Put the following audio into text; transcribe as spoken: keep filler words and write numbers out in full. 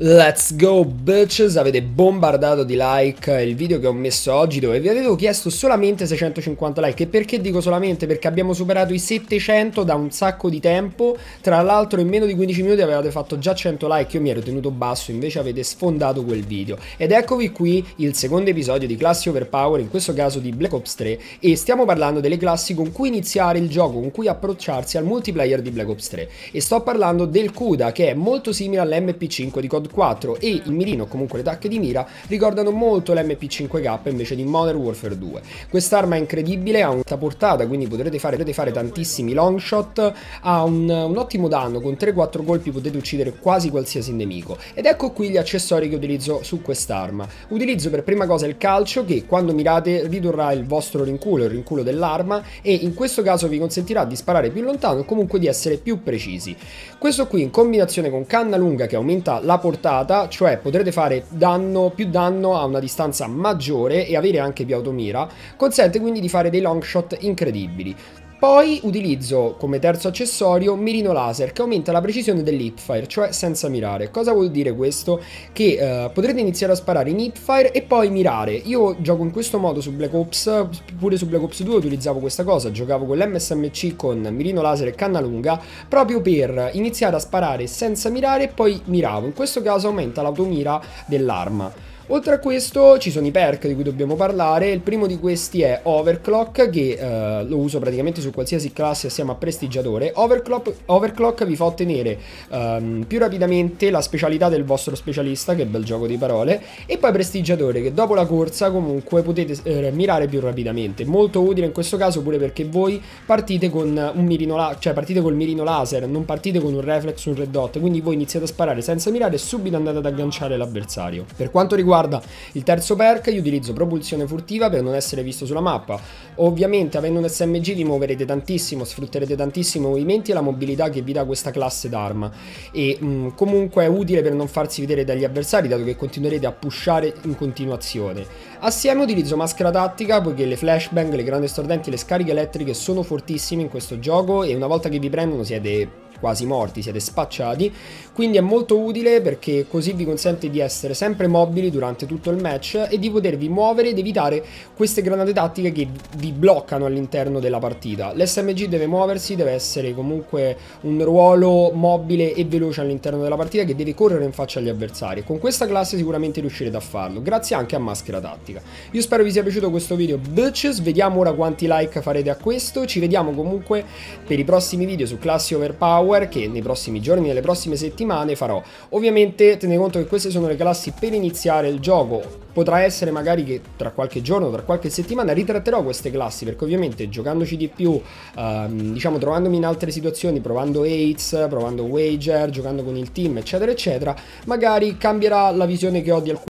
Let's go bitches, avete bombardato di like il video che ho messo oggi dove vi avevo chiesto solamente seicentocinquanta like. E perché dico solamente? Perché abbiamo superato i settecento da un sacco di tempo. Tra l'altro in meno di quindici minuti avevate fatto già cento like, io mi ero tenuto basso, invece avete sfondato quel video. Ed eccovi qui il secondo episodio di Classi Overpower, in questo caso di Black Ops tre, e stiamo parlando delle classi con cui iniziare il gioco, con cui approcciarsi al multiplayer di Black Ops tre. E sto parlando del Kuda, che è molto simile all'M P cinque di COD quattro, e il mirino, comunque le tacche di mira, ricordano molto l'M P cinque K invece di Modern Warfare due. Quest'arma è incredibile, ha un'alta portata, quindi potrete fare, potrete fare tantissimi long shot, ha un, un ottimo danno, con tre quattro colpi potete uccidere quasi qualsiasi nemico. Ed ecco qui gli accessori che utilizzo su quest'arma. Utilizzo per prima cosa il calcio, che quando mirate ridurrà il vostro rinculo, il rinculo dell'arma, e in questo caso vi consentirà di sparare più lontano o comunque di essere più precisi. Questo qui in combinazione con canna lunga, che aumenta la portata, cioè potrete fare danno, più danno a una distanza maggiore e avere anche più automira, consente quindi di fare dei long shot incredibili. Poi utilizzo come terzo accessorio mirino laser, che aumenta la precisione dell'hipfire, cioè senza mirare. Cosa vuol dire questo? Che eh, potrete iniziare a sparare in hipfire e poi mirare. Io gioco in questo modo su Black Ops, pure su Black Ops due utilizzavo questa cosa, giocavo con l'M S M C con mirino laser e canna lunga, proprio per iniziare a sparare senza mirare e poi miravo. In questo caso aumenta l'automira dell'arma. Oltre a questo ci sono i perk di cui dobbiamo parlare. Il primo di questi è Overclock, che eh, lo uso praticamente su qualsiasi classe assieme a Prestigiatore. Overclock, Overclock vi fa ottenere um, più rapidamente la specialità del vostro specialista, che bel gioco di parole, e poi Prestigiatore, che dopo la corsa comunque potete eh, mirare più rapidamente. Molto utile in questo caso pure perché voi partite con un mirino laser, cioè partite col mirino laser, non partite con un reflex, un red dot, quindi voi iniziate a sparare senza mirare e subito andate ad agganciare l'avversario. Per quanto riguarda il terzo perk, io utilizzo propulsione furtiva per non essere visto sulla mappa. Ovviamente avendo un S M G vi muoverete tantissimo, sfrutterete tantissimo i movimenti e la mobilità che vi dà questa classe d'arma, e mh, comunque è utile per non farsi vedere dagli avversari, dato che continuerete a pushare in continuazione. Assieme utilizzo maschera tattica, poiché le flashbang, le grandi stordenti e le scariche elettriche sono fortissime in questo gioco e una volta che vi prendono siete quasi morti, siete spacciati, quindi è molto utile perché così vi consente di essere sempre mobili durante tutto il match e di potervi muovere ed evitare queste granate tattiche che vi bloccano all'interno della partita. L'S M G deve muoversi, deve essere comunque un ruolo mobile e veloce all'interno della partita, che deve correre in faccia agli avversari. Con questa classe sicuramente riuscirete a farlo, grazie anche a maschera tattica. Io spero vi sia piaciuto questo video bitches, vediamo ora quanti like farete a questo. Ci vediamo comunque per i prossimi video su Classi Overpower, che nei prossimi giorni, nelle prossime settimane farò. Ovviamente tenete conto che queste sono le classi per iniziare il gioco. Potrà essere magari che tra qualche giorno, tra qualche settimana ritratterò queste classi, perché ovviamente giocandoci di più, ehm, diciamo trovandomi in altre situazioni, provando Aids, provando Wager, giocando con il team eccetera eccetera, magari cambierà la visione che ho di alcuni